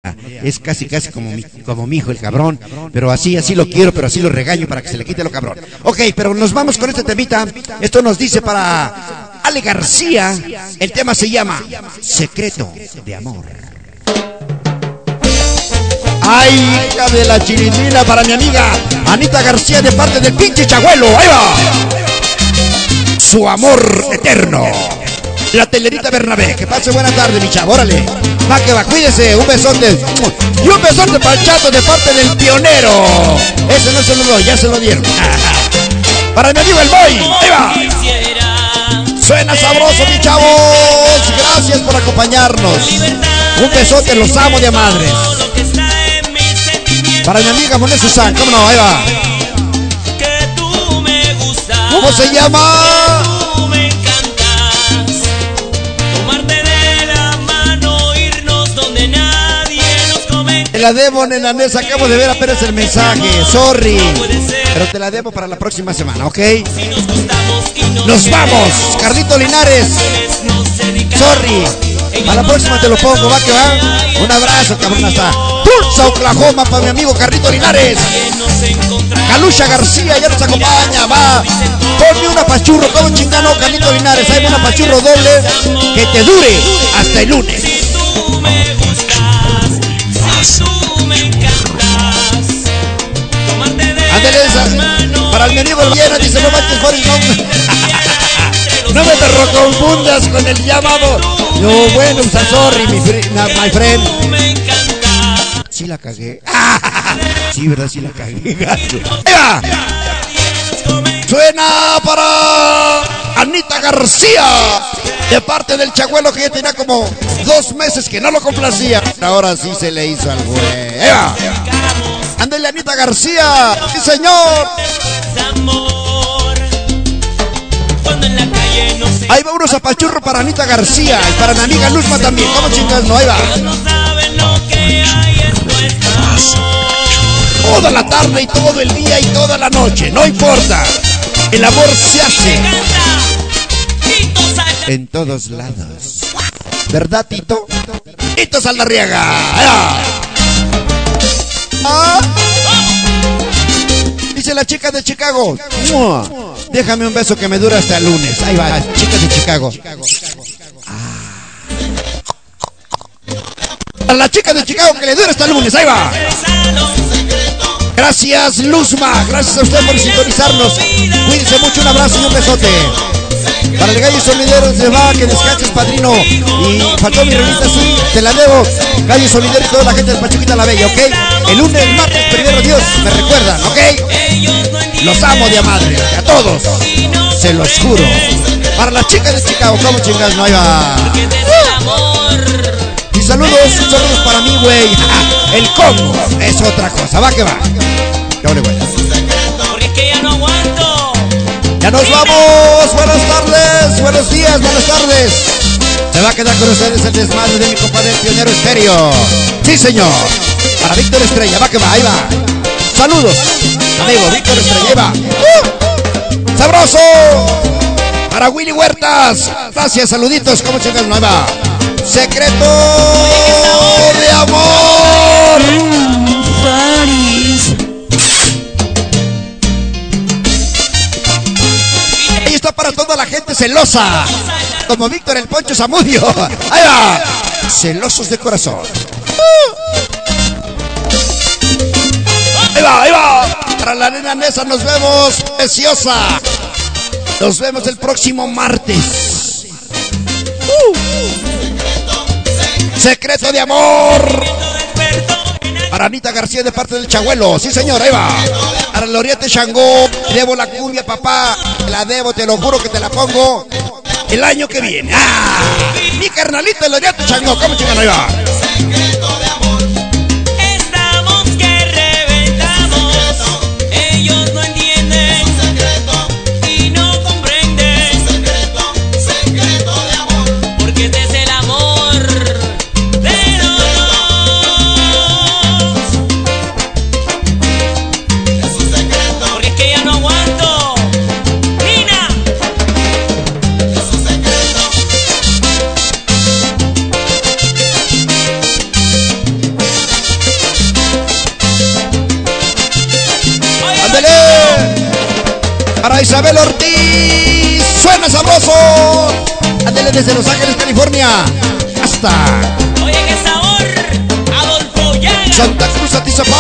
Es casi como mi hijo el cabrón, pero así lo quiero, pero así lo regaño para que se le quite lo cabrón. Ok, pero nos vamos con este temita. Esto nos dice para Ale García. El tema se llama Secreto de Amor. Ay, hija de la chilindrina, para mi amiga Anita García de parte del pinche Chagüelo. Ahí va. Su amor eterno. La telerita Bernabé. Que pase buena tarde, mi chavo. Órale. Va que va, cuídese. Un besote. Y un besote para el Chato de parte del Pionero. Ese no se lo doy, ya se lo dieron. Para mi amigo el Boy. Ahí va. Suena sabroso, mi chavos. Gracias por acompañarnos. Un besote, los amo de madres. Para mi amiga Monet Susan, ¿cómo no? Ahí va. ¿Cómo se llama? Te la debo, nena Nessa, acabo de ver apenas el mensaje. Sorry. Pero te la debo para la próxima semana, ¿ok? ¡Nos vamos! Carlito Linares. Sorry. A la próxima te lo pongo, va que va. Un abrazo, cabrón, hasta Tulsa, Oklahoma, para mi amigo Carlito Linares. Calusha García ya nos acompaña, va. Ponme una pachurro, como chingano, Carlito Linares. Hay una pachurro doble que te dure hasta el lunes. Ándale esa. Para el amigo el Viena dice no manches por el nombre. No me te confundas con el llamado. No, bueno, sorry, my friend. Sí la cagué. Sí, verdad, sí la cagué. Suena para Anita García de parte del Chagüelo, que ya tenía como 2 meses que no lo complacía. Ahora sí se le hizo al güey. Ándale, Anita García. Sí, señor. Ahí va unos apachurros para Anita García y para mi amiga Luzma también. ¿Cómo chingas? No, ahí va. Toda la tarde y todo el día y toda la noche, no importa. El amor se hace en todos lados. ¿Verdad, Tito? Tito Saldarriaga. Dice la chica de Chicago. Déjame un beso que me dura hasta el lunes. Ahí va, chica de Chicago. A la chica de Chicago que le dura hasta el lunes. Ahí va. Gracias, Luzma. Gracias a usted por sintonizarnos. Cuídense mucho, un abrazo y un besote. Para el Gallo Solidero se va, que descanses, padrino. Y faltó mi revista, sí, te la debo. Gallo Solidero y toda la gente de Pachuquita la Bella, ¿ok? El lunes, el martes, primero Dios, me recuerdan, ¿ok? Los amo de a madre, a todos, se los juro. Para las chicas de Chicago, ¿cómo chingas? No, ahí va. Y saludos para mí, güey. El Congo es otra cosa, va que va. Ya vale, güey. Porque es que ya no aguanto. Ya nos vamos. Buenas tardes, buenos días, buenas tardes. Se va a quedar con ustedes el desmadre de mi compadre Pionero Estéreo. Sí, señor. Para Víctor Estrella, va que va, ahí va. Saludos, amigo Víctor Estrella, ahí va. ¡Sabroso! Para Willy Huertas. Gracias, saluditos. ¿Cómo chingas? No, ahí va. Secreto de amor. Ahí está para toda la gente celosa, como Víctor el Poncho Zamudio. Ahí va. Celosos de corazón. Ahí va, ahí va. Para la nena Nessa nos vemos, preciosa. Nos vemos el próximo martes. Secreto de amor. Para Anita García de parte del Chagüelo. Sí, señor, ahí va. Para el Oriente Changó. Debo la cumbia, papá. Te la debo, te lo juro que te la pongo el año que viene. Mi carnalito el Oriente Changó. ¿Cómo chingan? Ahí va. Isabel Ortiz. Suena sabroso. Ándele desde Los Ángeles, California, hasta Oye, qué sabor. Adolfo Llaga. Santa Cruz, Atizapán.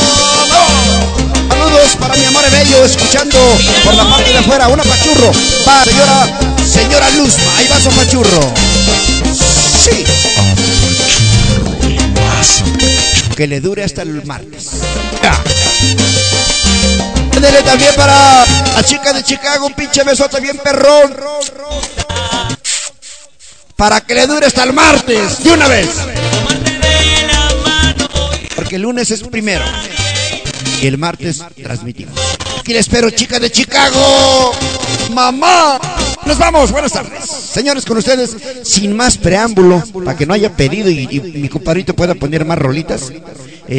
Saludos para mi amor bello, escuchando por la parte de afuera. Una pachurro. Va, señora Luzma. Ahí va su pachurro. Sí. Que le dure hasta el martes. Ya. Dele también para la chica de Chicago, un pinche besote bien perrón. Para que le dure hasta el martes, de una vez. Porque el lunes es primero y el martes transmitimos. Aquí le espero, chica de Chicago. Mamá. Nos vamos, buenas tardes. Señores, con ustedes, sin más preámbulo, para que no haya pedido y mi compadrito pueda poner más rolitas,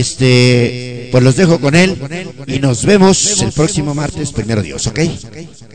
pues los dejo con él y nos vemos el próximo martes, primero Dios, ¿ok?